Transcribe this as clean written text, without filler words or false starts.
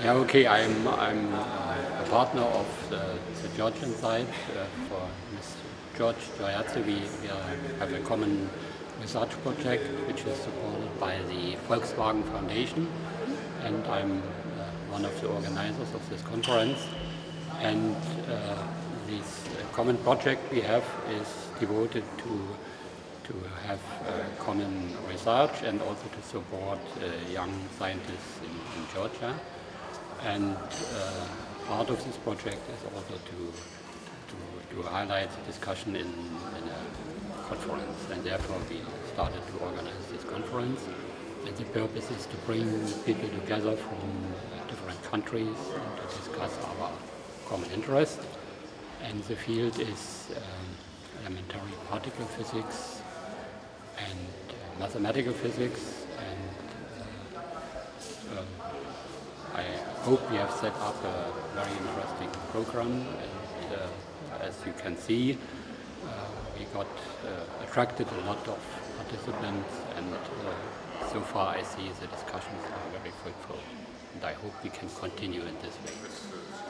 Yeah, okay. I'm a partner of the Georgian side for Mr. George Joyatze. We have a common research project which is supported by the Volkswagen Foundation, and I'm one of the organizers of this conference. And this common project we have is devoted to have common research and also to support young scientists in Georgia. And part of this project is also to highlight the discussion in a conference, and therefore we started to organize this conference. And the purpose is to bring people together from different countries and to discuss our common interest. And the field is elementary particle physics and mathematical physics, and I hope we have set up a very interesting program, and as you can see, we got attracted a lot of participants, and so far I see the discussions are very fruitful, and I hope we can continue in this way.